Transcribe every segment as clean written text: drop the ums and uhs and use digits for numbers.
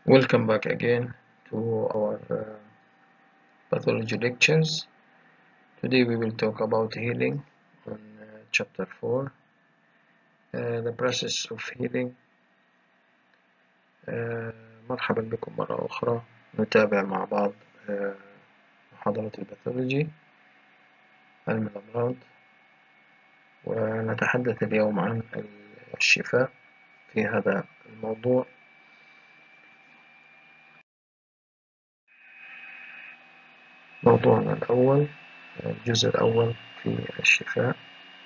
Welcome back again to our pathology lectures. Today we will talk about healing on chapter 4, the process of healing. مرحبا بكم مرة أخرى. نتابع مع بعض محاضرة الباثولوجي، علم الأمراض، ونتحدث اليوم عن الشفاء في هذا الموضوع. موضوعنا الأول، الجزء الأول في الشفاء.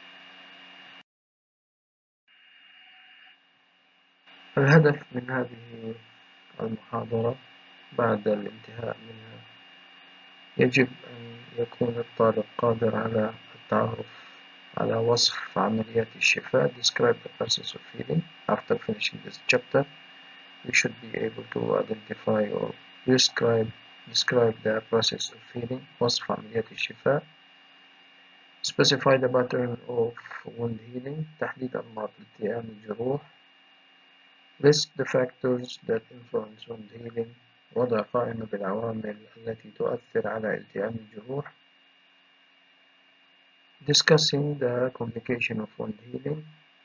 الهدف من هذه المحاضرة بعد الانتهاء منها يجب أن يكون الطالب قادر على التعرف على وصف عمليات الشفاء. Describe the process of healing. After finishing this chapter, we should be able to identify or describe the process of healing. وصف عمليات الشفاء. Specify the pattern of wound healing. تحديد أنماط التئام الجروح. List the factors that influence wound healing. وضع قائمة بالعوامل التي تؤثر على التئام الجروح. Discussing the complication of wound healing.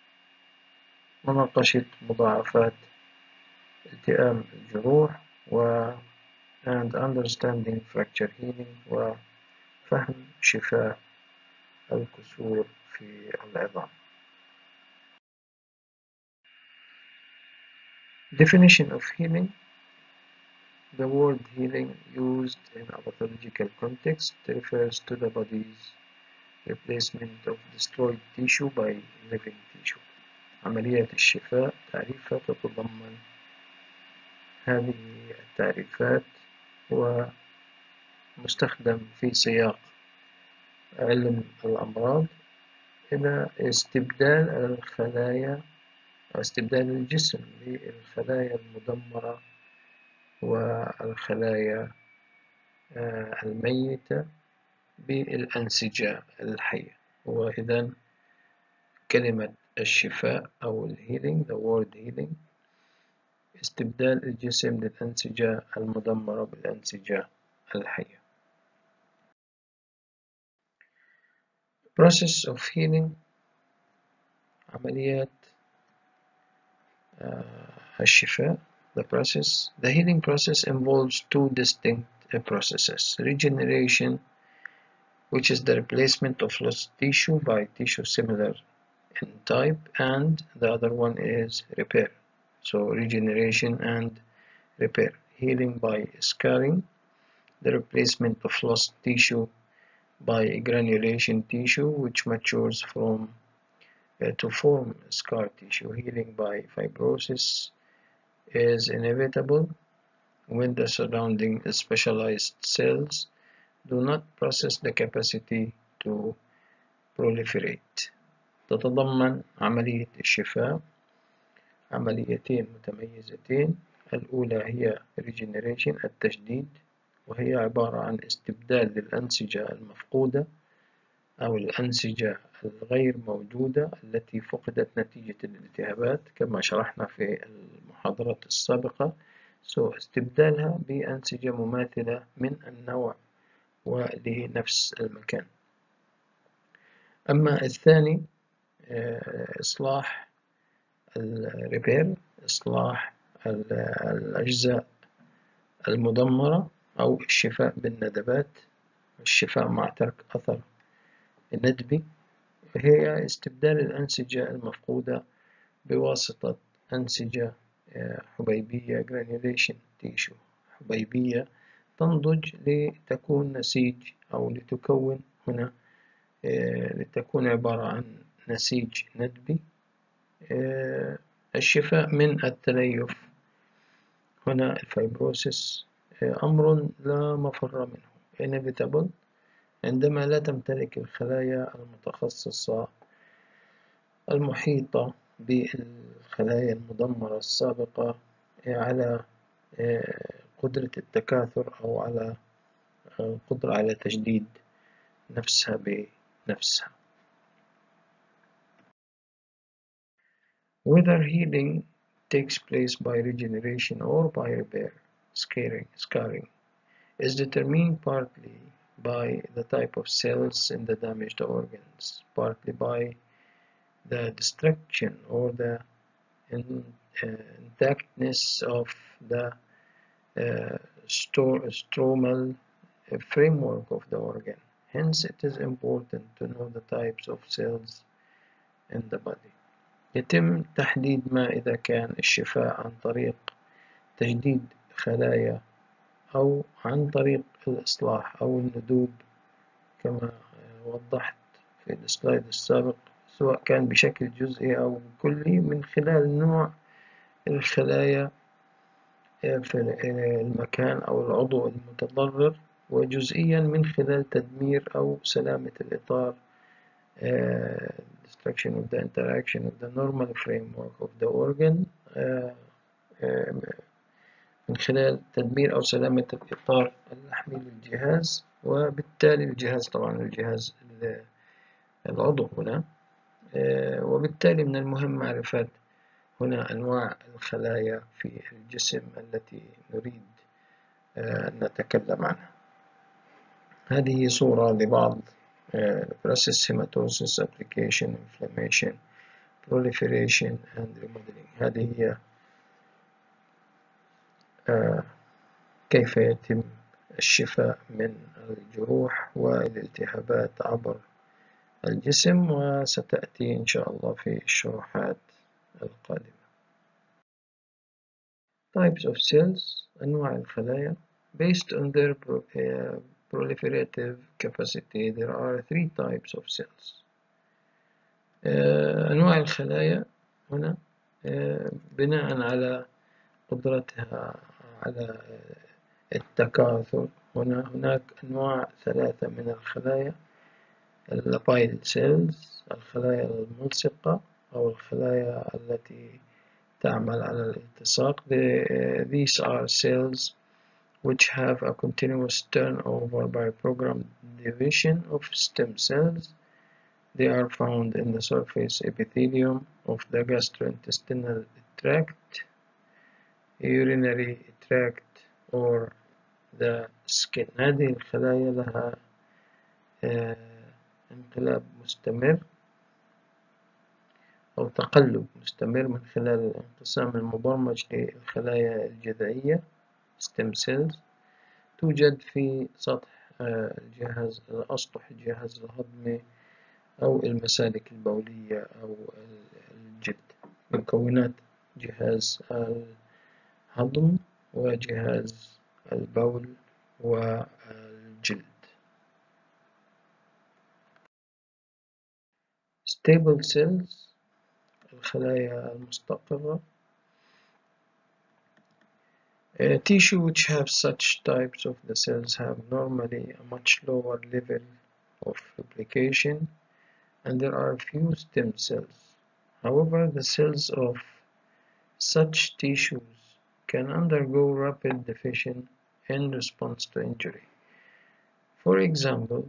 مناقشة مضاعفات التئام الجروح and understanding fracture healing وفهم شفاء الكسور في العظام. Definition of healing. The word healing used in a pathological context refers to the body's replacement of destroyed tissue by living tissue. عمليات الشفاء تعريفها تتضمن هذه التعريفات ومستخدم في سياق علم الأمراض إلى استبدال الخلايا أو استبدال الجسم للخلايا المدمرة والخلايا الميتة بالأنسجة الحية. وإذا كلمة الشفاء أو الهيلينج the word healing استبدال الجسم للأنسجة المدمرة بالأنسجة الحية. Process of healing عمليات الشفاء. The healing process involves two distinct processes. Regeneration, which is the replacement of lost tissue by tissue similar in type, and the other one is repair. So regeneration and repair. Healing by scarring, the replacement of lost tissue by granulation tissue which matures to form scar tissue. Healing by fibrosis is inevitable when the surrounding specialized cells do not possess the capacity to proliferate. تتضمن عملية الشفاء عمليتين متميزتين. الأولى هي regeneration التجديد، وهي عبارة عن استبدال للأنسجة المفقودة أو الأنسجة الغير موجودة التي فقدت نتيجة الالتهابات كما شرحنا في المحاضرات السابقة. استبدالها بأنسجة مماثلة من النوع ولنفس المكان. أما الثاني إصلاح الريبير، إصلاح الأجزاء المدمرة أو الشفاء بالندبات، الشفاء مع ترك أثر ندبي، هي استبدال الأنسجة المفقودة بواسطة أنسجة حبيبية granulation tissue حبيبية تنضج لتكون نسيج أو لتكون هنا لتكون عبارة عن نسيج ندبي. الشفاء من التليف هنا الفيبروسيس أمر لا مفر منه inevitable عندما لا تمتلك الخلايا المتخصصة المحيطة بالخلايا المدمرة السابقة على قدرة التكاثر أو على قدرة على تجديد نفسها بنفسها. Whether healing takes place by regeneration or by repair, scarring, is determined partly by the type of cells in the damaged organs, partly by the destruction or the intactness of the stromal framework of the organ. Hence, it is important to know the types of cells in the body. يتم تحديد ما إذا كان الشفاء عن طريق تجديد خلايا أو عن طريق الإصلاح أو الندوب كما وضحت في السلايد السابق، سواء كان بشكل جزئي أو كلي من خلال نوع الخلايا في المكان أو العضو المتضرر، وجزئيا من خلال تدمير أو سلامة الإطار destruction of the interaction of the normal framework of the organ من خلال تدمير أو سلامة الإطار اللحمي للجهاز، وبالتالي الجهاز طبعا الجهاز العضو هنا، وبالتالي من المهم معرفة هنا أنواع الخلايا في الجسم التي نريد أن نتكلم عنها. هذه صورة لبعض process hematosis, application, inflammation, proliferation and remodeling. هذه هي كيف يتم الشفاء من الجروح والالتهابات عبر الجسم، وستأتي إن شاء الله في الشروحات القادمة. Types of cells، أنواع الخلايا. Based on their proliferative capacity, there are 3 types of cells. أنواع الخلايا هنا بناء على قدرتها على التكاثر. هناك أنواع 3 من الخلايا: اللابايل سيلز، الخلايا الملصقة أو الخلايا التي تعمل على الالتصاق. These are cells which have a continuous turnover by programmed division of stem cells. They are found in the surface epithelium of the gastrointestinal tract, urinary tract or the skin. هذه الخلايا لها انقلاب مستمر أو تقلب مستمر من خلال الانقسام المبرمج للخلايا الجذعية stem cells، توجد في سطح الجهاز أسطح الجهاز الهضمي أو المسالك البولية أو الجلد. مكونات جهاز الهضم وجهاز البول والجلد. Stable cells، الخلايا المستقرة. Tissue which have such types of the cells have normally a much lower level of replication and there are few stem cells. However, the cells of such tissues can undergo rapid division in response to injury. For example,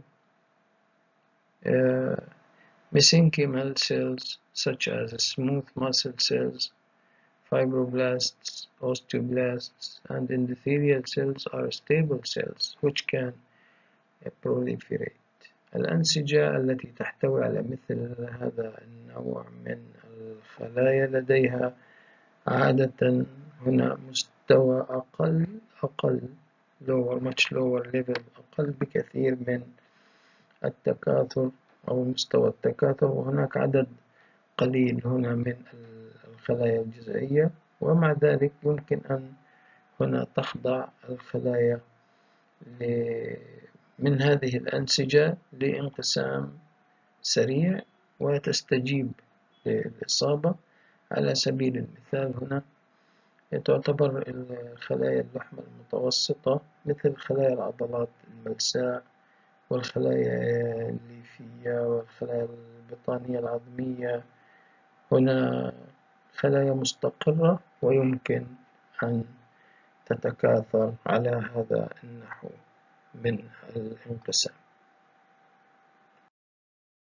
mesenchymal cells such as smooth muscle cells, fibroblasts, osteoblasts, and endothelial cells are stable cells which can proliferate. الأنسجة التي تحتوي على مثل هذا النوع من الخلايا لديها عادة هنا مستوى أقل much lower level، أقل بكثير من التكاثر أو مستوى التكاثر، وهناك عدد قليل هنا من الخلايا الجذعية، ومع ذلك يمكن أن هنا تخضع الخلايا من هذه الأنسجة لانقسام سريع وتستجيب للإصابة. على سبيل المثال هنا تعتبر الخلايا اللحم المتوسطة مثل خلايا العضلات الملساء والخلايا الليفية والخلايا البطانية العظمية هنا خلايا مستقرة ويمكن أن تتكاثر على هذا النحو من الانقسام.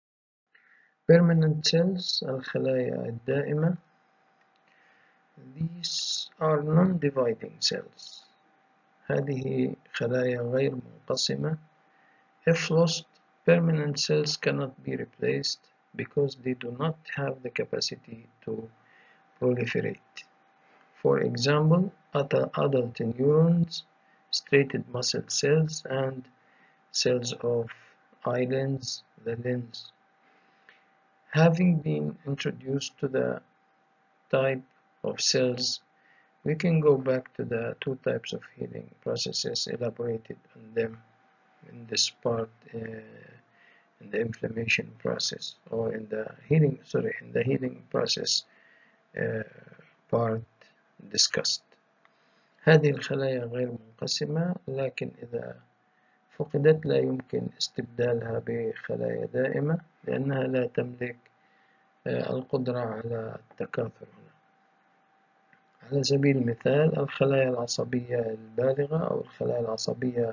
Permanent cells، الخلايا الدائمة. These are non-dividing cells. هذه خلايا غير منقسمة. If lost, permanent cells cannot be replaced because they do not have the capacity to proliferate. For example, adult neurons, striated muscle cells, and cells of eyelids, the lens. Having been introduced to the type of cells, we can go back to the two types of healing processes elaborated on them in this part, in the inflammation process, or in the healing process part discussed. هذه الخلايا غير منقسمة، لكن إذا فقدت لا يمكن استبدالها بخلايا دائمة لأنها لا تملك القدرة على التكاثر هنا. على سبيل المثال الخلايا العصبية البالغة أو الخلايا العصبية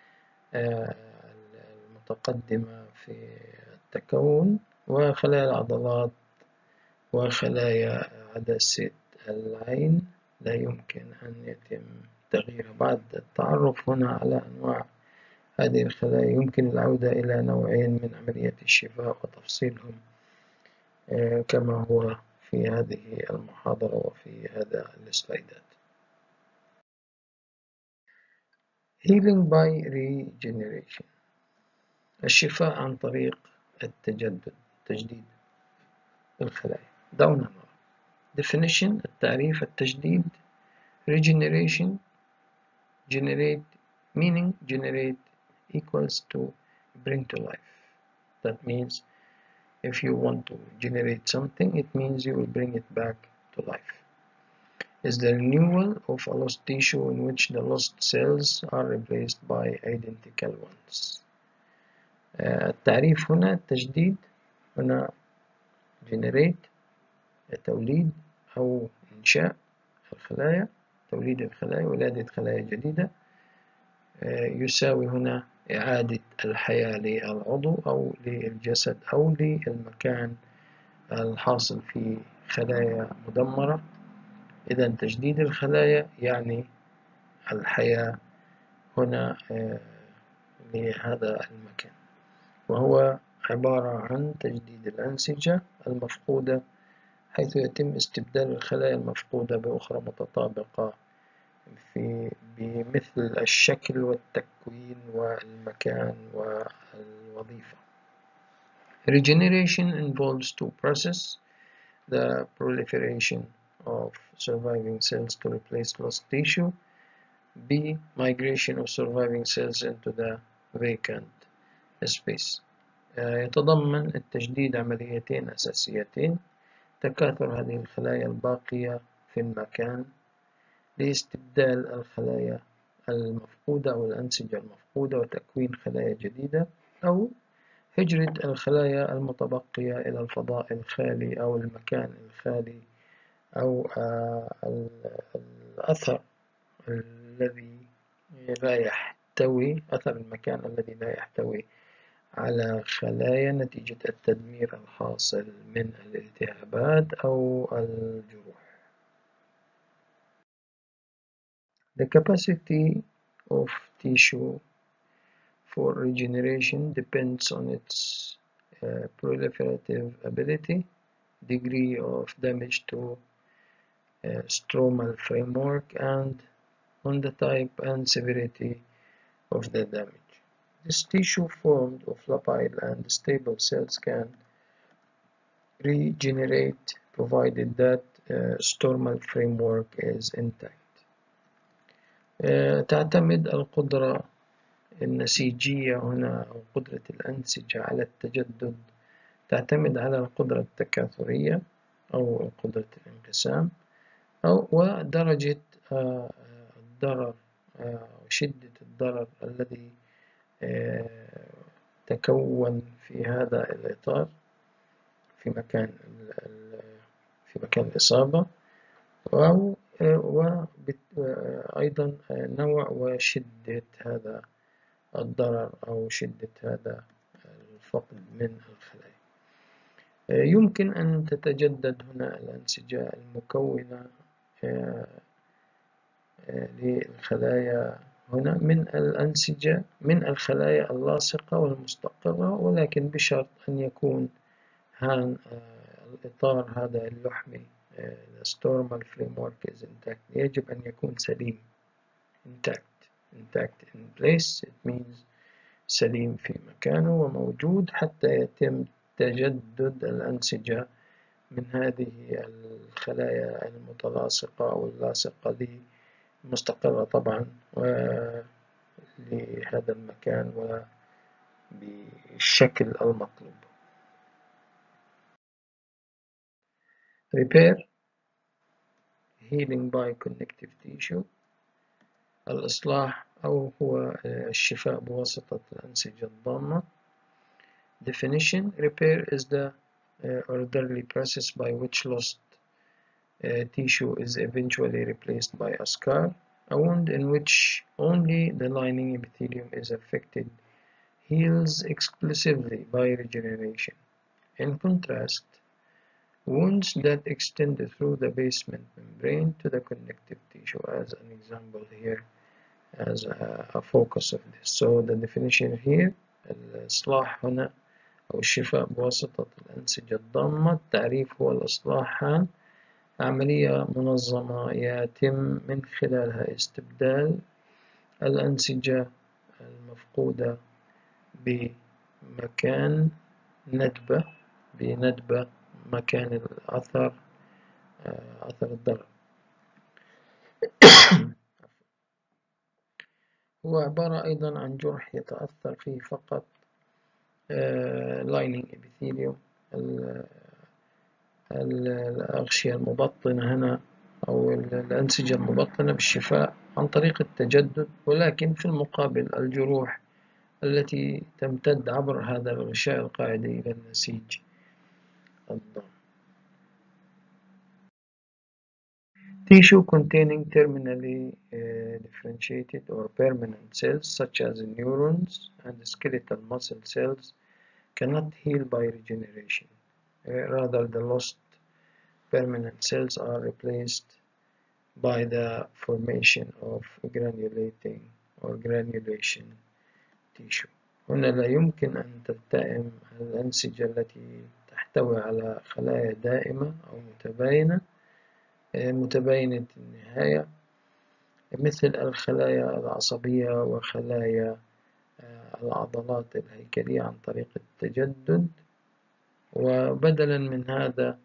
المتقدمة في التكون، وخلايا العضلات وخلايا عدسة العين لا يمكن أن يتم تغييرها. بعد التعرف هنا على أنواع هذه الخلايا يمكن العودة إلى نوعين من عملية الشفاء وتفصيلهم كما هو في هذه المحاضرة وفي هذا السلايدات. Healing by regeneration، الشفاء عن طريق تجديد الخلايا. دعونا نرى. Definition، التعريف، التجديد. Regeneration، generate، meaning generate equals to bring to life. That means if you want to generate something, it means you will bring it back to life. Is the renewal of a lost tissue in which the lost cells are replaced by identical ones. التعريف هنا التجديد، هنا generate توليد أو إنشاء الخلايا، توليد الخلايا، ولادة خلايا جديدة، يساوي هنا إعادة الحياة للعضو أو للجسد أو للمكان الحاصل فيه خلايا مدمرة. إذا تجديد الخلايا يعني الحياة هنا لهذا المكان، وهو عبارة عن تجديد الأنسجة المفقودة، حيث يتم استبدال الخلايا المفقودة بأخرى متطابقة بمثل الشكل والتكوين والمكان والوظيفة. Regeneration involves two processes: the proliferation of surviving cells to replace lost tissue, B. Migration of surviving cells into the vacant space. يتضمن التجديد عمليتين أساسيتين: تكاثر هذه الخلايا الباقية في المكان لاستبدال الخلايا المفقودة أو الأنسجة المفقودة وتكوين خلايا جديدة، أو هجرة الخلايا المتبقية إلى الفضاء الخالي أو المكان الخالي، أو الأثر الذي لا يحتوي، أثر المكان الذي لا يحتوي على خلايا نتيجة التدمير الحاصل من الالتهابات أو الجروح. The capacity of tissue for regeneration depends on its proliferative ability, degree of damage to stromal framework, and on the type and severity of the damage. This tissue formed of labile and stable cells can regenerate provided that stromal framework is intact. تعتمد القدرة النسيجية هنا أو قدرة الأنسجة على التجدد، تعتمد على القدرة التكاثرية أو قدرة الانقسام، ودرجة الضرر وشدة الضرر الذي تكون في هذا الإطار في مكان الإصابة، وأيضا نوع وشدة هذا الضرر أو شدة هذا الفقد من الخلايا. يمكن أن تتجدد هنا الأنسجة المكونة للخلايا هنا من الأنسجة من الخلايا اللاصقة والمستقرة، ولكن بشرط أن يكون الإطار هذا اللحمي the stomal framework is intact. يجب أن يكون سليم intact in place. It means سليم في مكانه وموجود حتى يتم تجدد الأنسجة من هذه الخلايا المتلاصقة أو اللاصقة مستقرة طبعا لهذا المكان وبالشكل المطلوب. Repair healing by connective tissue. الإصلاح أو هو الشفاء بواسطة الأنسجة الضامة. Definition: repair is the orderly process by which lost tissue is eventually replaced by a scar. A wound in which only the lining epithelium is affected heals exclusively by regeneration. In contrast, wounds that extend through the basement membrane to the connective tissue, as an example here, as a focus of this. So the definition here, الإصلاح هنا أو الشفاء بواسطة الأنسجة الضامة، التعريف هو الإصلاح عملية منظمة يتم من خلالها استبدال الأنسجة المفقودة بمكان بندبة مكان أثر الضرر. هو عبارة أيضا عن جرح يتأثر فيه فقط lining epithelium الأغشية المبطنة هنا أو الأنسجة المبطنة بالشفاء عن طريق التجدد، ولكن في المقابل الجروح التي تمتد عبر هذا الغشاء القاعدي إلى النسيج الضام. Tissue containing terminally differentiated or permanent cells such as neurons and skeletal muscle cells cannot heal by regeneration. Rather, the lost permanent cells are replaced by the formation of granulating or granulation tissue. هنا لا يمكن أن تلتئم الأنسجة التي تحتوي على خلايا دائمة أو متباينة النهاية مثل الخلايا العصبية وخلايا العضلات الهيكلية عن طريق التجدد، وبدلا من هذا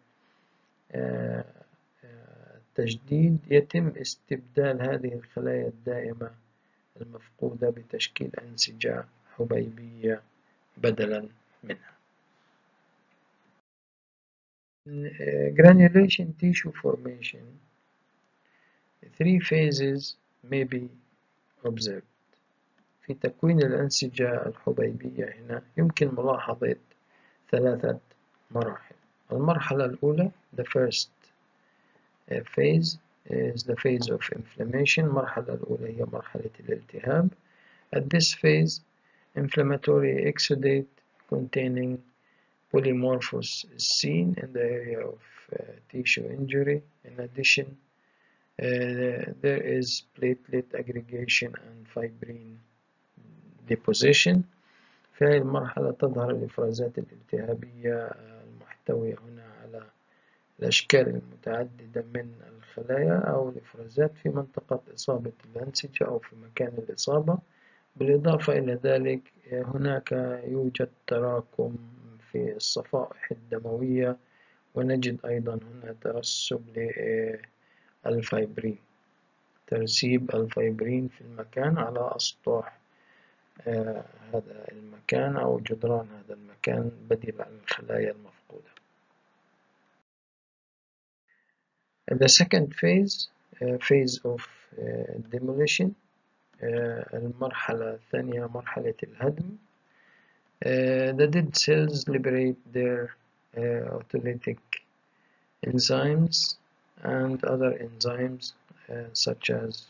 التجديد يتم استبدال هذه الخلايا الدائمة المفقودة بتشكيل أنسجة حبيبية بدلا منها. Granulation tissue formation, 3 phases may be observed. في تكوين الأنسجة الحبيبية هنا يمكن ملاحظة 3 مراحل. المرحلة الأولى the first phase is the phase of inflammation. المرحلة الأولى هي مرحلة الالتهاب. At this phase, inflammatory exudate containing polymorphos is seen in the area of tissue injury. In addition, there is platelet aggregation and fibrin deposition. في هذه المرحلة تظهر الإفرازات الالتهابية المحتوية هنا على الأشكال المتعددة من الخلايا أو الإفرازات في منطقة إصابة الأنسجة أو في مكان الإصابة. بالإضافة إلى ذلك هناك يوجد تراكم في الصفائح الدموية، ونجد أيضا هنا ترسب للفايبرين، ترسيب الفايبرين في المكان على أسطح هذا المكان أو جدران هذا المكان بديل عن الخلايا المفقودة. The second phase, phase of demolition. المرحلة الثانية مرحلة الهدم. The dead cells liberate their autolytic enzymes and other enzymes such as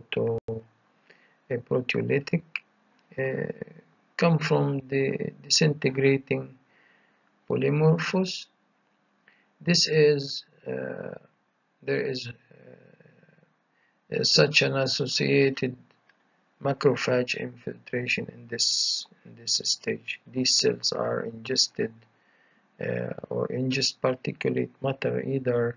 proteolytic come from the disintegrating polymorphos. This is there is such an associated macrophage infiltration in this stage. These cells are ingested or ingest particulate matter, either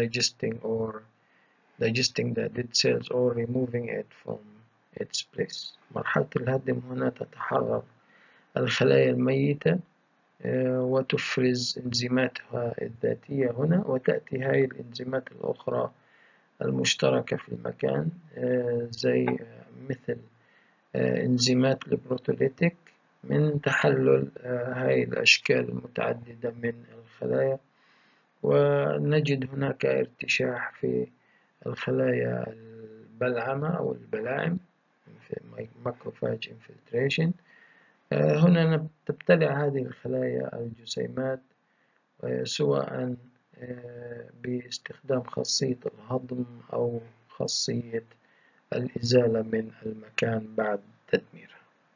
digesting the dead cells or removing it from its place. مرحلة الهدم هنا تتحرر الخلايا الميتة وتفرز إنزيماتها الذاتية هنا، وتأتي هاي الإنزيمات الأخرى المشتركة في المكان زي مثل إنزيمات البروتوليتيك من تحلل هاي الأشكال المتعددة من الخلايا. ونجد هناك ارتشاح في الخلايا البلعمة أو البلاعم في macrophage infiltration. هنا تبتلع هذه الخلايا الجسيمات سواء باستخدام خاصية الهضم أو خاصية الإزالة من المكان بعد تدميرها.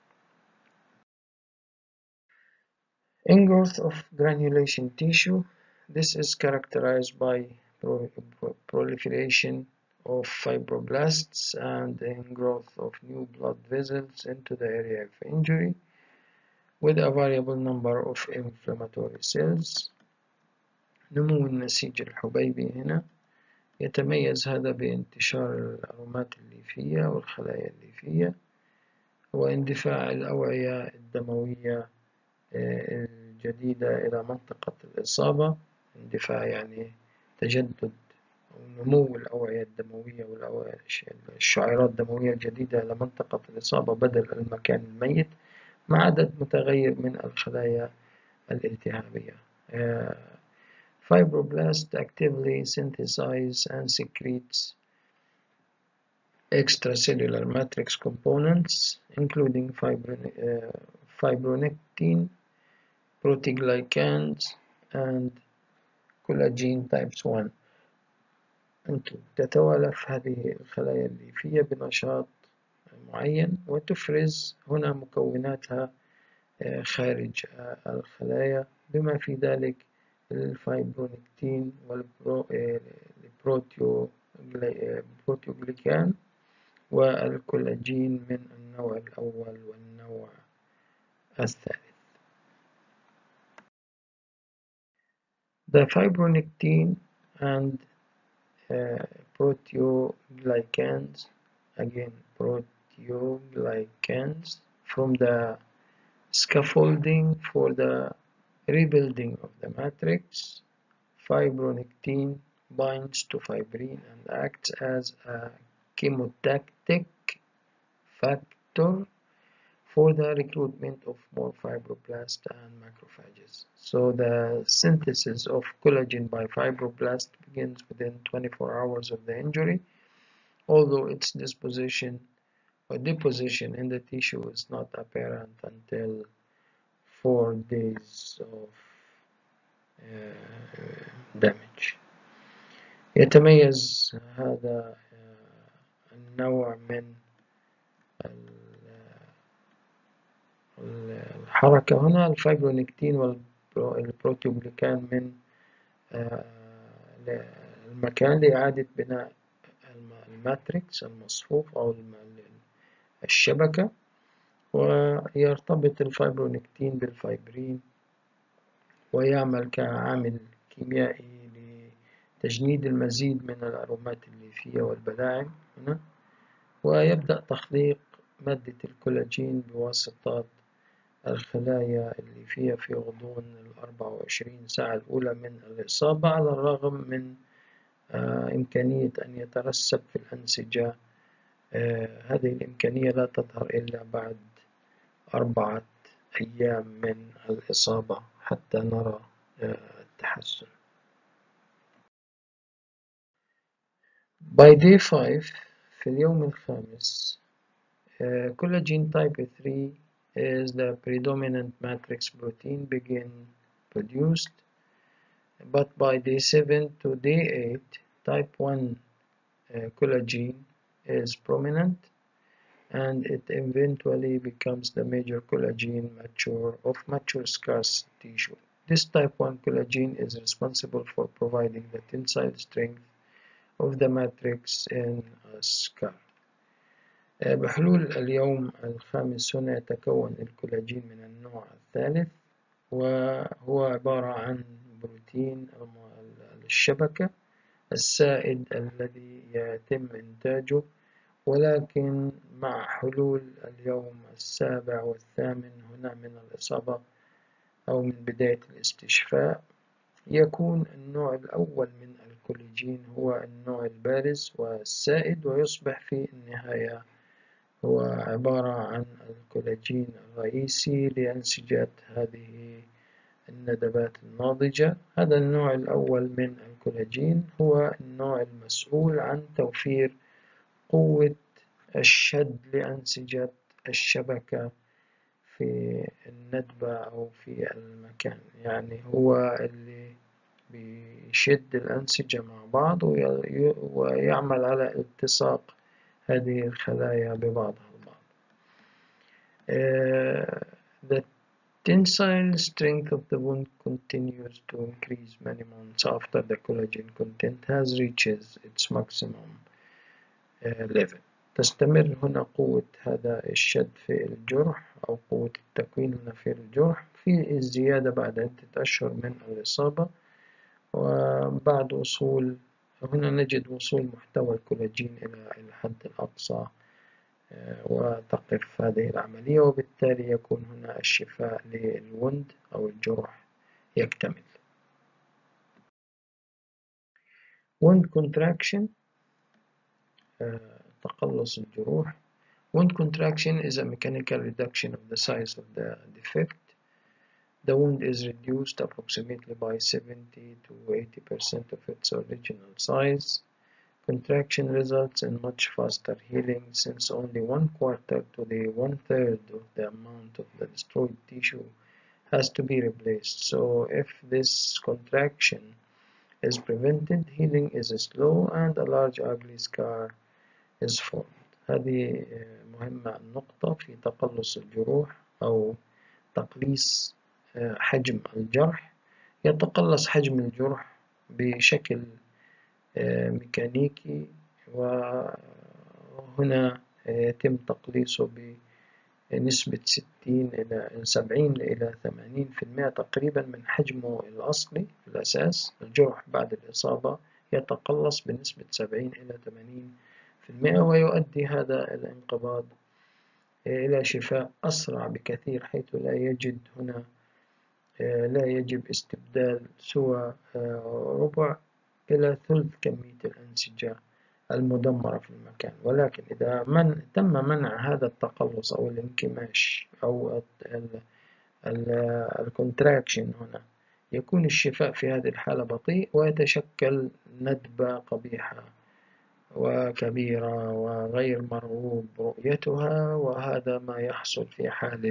Ingrowth of granulation tissue. This is characterized by proliferation of fibroblasts and ingrowth of new blood vessels into the area of injury with a variable number of inflammatory cells. نمو النسيج الحبيبي هنا يتميز هذا بانتشار الأرومات الليفية والخلايا الليفية واندفاع الأوعية الدموية الجديدة إلى منطقة الإصابة. اندفاع يعني تجدد أو نمو الأوعية الدموية والشعيرات الدموية الجديدة إلى منطقة الإصابة بدل المكان الميت مع عدد متغير من الخلايا الالتهابية. Fibroblast actively synthesize and secretes extracellular matrix components including fibronectin, proteoglycans and collagen types 1 and 2. تتوالف هذه الخلايا الليفية بنشاط معين وتفرز هنا مكوناتها خارج الخلايا بما في ذلك الفايبرونكتين والبروتيوغليكان والكولاجين من النوع الأول والنوع الثالث. The fibronectin and proteoglycans, again proteoglycans, from the scaffolding for the rebuilding of the matrix. Fibronectin binds to fibrin and acts as a chemotactic factor for the recruitment of more fibroblasts and macrophages. So the synthesis of collagen by fibroblasts begins within 24 hours of the injury, although its disposition or deposition in the tissue is not apparent until 4 days of damage. يتميز هذا النوع من الحركة هنا الفايبرونكتين والبروتيوغليكان من المكان لإعادة بناء الماتريكس المصفوف أو الشبكة، ويرتبط الفايبرونكتين بالفايبرين ويعمل كعامل كيميائي لتجنيد المزيد من الأرومات الليفية والبلاعم هنا، ويبدأ تخليق مادة الكولاجين بواسطة الخلايا الليفية في غضون 24 ساعة الأولى من الإصابة، على الرغم من إمكانية أن يترسب في الأنسجة. هذه الإمكانية لا تظهر إلا بعد 4 أيام من الإصابة حتى نرى التحسن. By day 5 في اليوم الخامس collagen type 3 is the predominant matrix protein begin produced, but by day 7 to day 8 type 1 collagen is prominent and it eventually becomes the major collagen of mature scarce tissue. This type 1 collagen is responsible for providing the tensile strength of the matrix in a scar. بحلول اليوم الخامس هنا يتكون الكولاجين من النوع الثالث، وهو عبارة عن بروتين الشبكة السائد الذي يتم إنتاجه، ولكن مع حلول اليوم السابع والثامن هنا من الإصابة أو من بداية الاستشفاء، يكون النوع الأول من الكولاجين هو النوع البارز والسائد، ويصبح في النهاية هو عبارة عن الكولاجين الرئيسي لأنسجة هذه الندبات الناضجة. هذا النوع الأول من الكولاجين هو النوع المسؤول عن توفير قوة الشد لأنسجة الشبكة في الندبة أو في المكان، يعني هو اللي بيشد الأنسجة مع بعض ويعمل على التصاق هذه الخلايا ببعضها البعض. The tensile strength of the wound continues to increase many months after the collagen content has reached its maximum level. تستمر هنا قوة هذا الشد في الجرح أو قوة التكوين هنا في الجرح في الزيادة بعد عدة أشهر من الإصابة، وبعد وصول هنا نجد وصول محتوى الكولاجين إلى الحد الأقصى وتقف هذه العملية، وبالتالي يكون هنا الشفاء للوند أو الجرح يكتمل. wound contraction تقلص الجروح. Wound contraction is a mechanical reduction of the size of the defect. The wound is reduced approximately by 70 to 80% of its original size. Contraction results in much faster healing since only 1/4 to 1/3 of the amount of the destroyed tissue has to be replaced. So if this contraction is prevented, healing is slow and a large ugly scar is formed. هذه مهمة النقطة في تقلص الجروح أو تقليص حجم الجرح. يتقلص حجم الجرح بشكل ميكانيكي، وهنا يتم تقليصه بنسبة 70 إلى 80% تقريبا من حجمه الأصلي في الأساس. الجرح بعد الإصابة يتقلص بنسبة 70 إلى 80%، ويؤدي هذا الانقباض إلى شفاء أسرع بكثير، حيث لا يجب استبدال سوى ربع إلى ثلث كمية الأنسجة المدمرة في المكان. ولكن إذا تم منع هذا التقلص أو الانكماش أو الكونتراكشن هنا، يكون الشفاء في هذه الحالة بطيء ويتشكل ندبة قبيحة وكبيرة وغير مرغوب رؤيتها، وهذا ما يحصل في حالة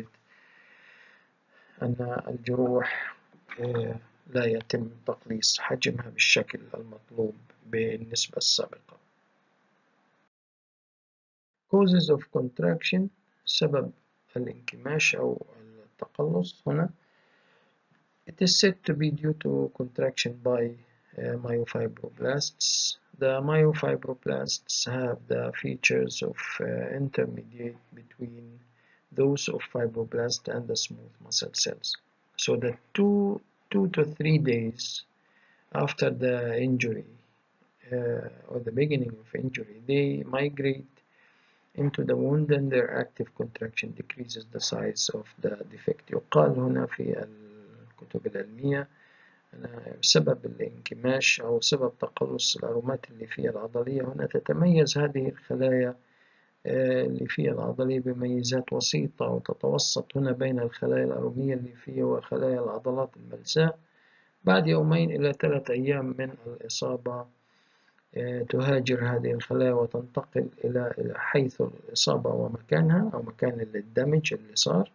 أن الجروح لا يتم تقليص حجمها بالشكل المطلوب بالنسبة السابقة. Causes of contraction، سبب الانكماش أو التقلص هنا. It is said to be due to contraction by myofibroblasts. The myofibroblasts have the features of intermediate between those of fibroblasts and the smooth muscle cells. So that two to 3 days after the injury or the beginning of injury, they migrate into the wound and their active contraction decreases the size of the defect. يقال هنا في الكتب العلمية أن سبب الانكماش أو سبب تقلص الأرومات الليفية العضلية هنا تتميز هذه الخلايا الليفية العضلية بميزات وسيطة وتتوسط هنا بين الخلايا الأرومية الليفية وخلايا العضلات الملساء. بعد 2 إلى 3 أيام من الإصابة تهاجر هذه الخلايا وتنتقل إلى حيث الإصابة ومكانها أو مكان الدمج اللي صار،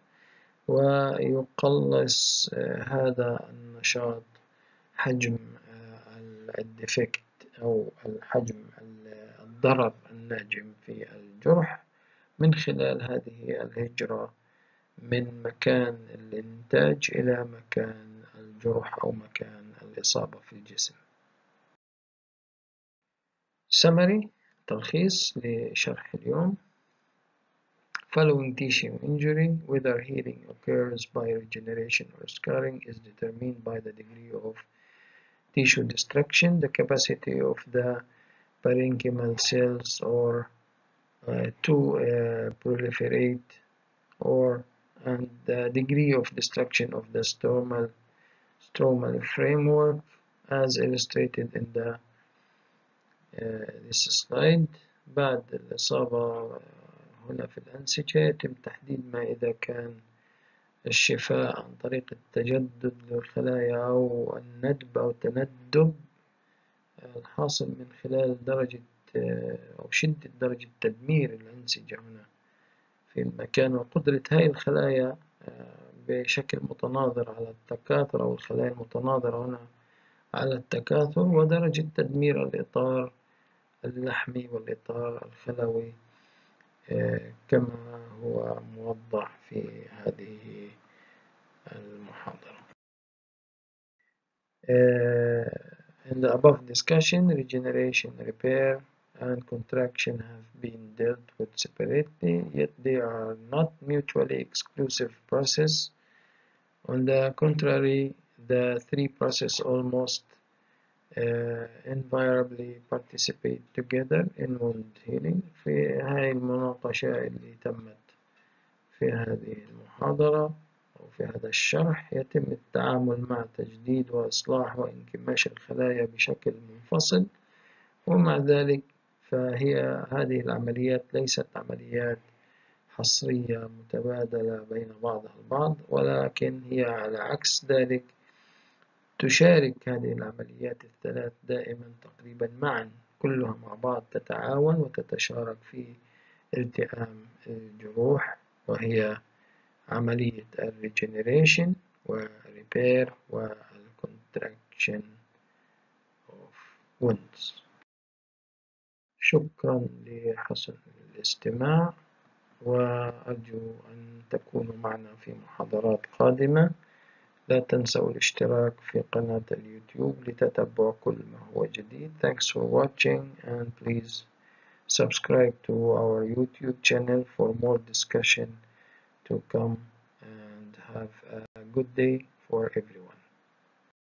ويقلص هذا النشاط حجم الديفكت أو الحجم الضرر الناجم في الجرح من خلال هذه الهجرة من مكان الإنتاج إلى مكان الجرح أو مكان الإصابة في الجسم. summary تلخيص لشرح اليوم. Following tissue injury, whether healing occurs by regeneration or scarring, is determined by the degree of tissue destruction, the capacity of the parenchymal cells to proliferate, and the degree of destruction of the stromal framework, as illustrated in this slide. بعد الإصابة هنا في الأنسجة يتم تحديد ما إذا كان الشفاء عن طريق التجدد للخلايا أو الندب أو التندب الحاصل من خلال درجة أو شدة درجة تدمير الأنسجة هنا في المكان، وقدرة هاي الخلايا بشكل متناظر على التكاثر، أو الخلايا المتناظرة هنا على التكاثر، ودرجة تدمير الإطار اللحمي والإطار الخلوي كما هو موضح في هذه المحاضرة. In the above discussion, regeneration, repair, and contraction have been dealt with separately, yet they are not mutually exclusive processes. On the contrary, the three processes almost invariably participate together in wound healing. في هاي المناقشة اللي تمت في هذه المحاضرة أو في هذا الشرح، يتم التعامل مع تجديد وإصلاح وانكماش الخلايا بشكل منفصل، ومع ذلك فهي هذه العمليات ليست عمليات حصرية متبادلة بين بعضها البعض، ولكن هي على عكس ذلك تشارك هذه العمليات الثلاث دائما تقريبا معا، كلها مع بعض تتعاون وتتشارك في التئام الجروح، وهي عملية الريجنريشن والريبير والكونتراكشن of wounds. شكرا لحسن الاستماع، وأرجو أن تكونوا معنا في محاضرات قادمة. لا تنسوا الاشتراك في قناة اليوتيوب لتتبع كل ما هو جديد. Thanks for watching, and please subscribe to our YouTube channel for more discussion to come, and have a good day for everyone.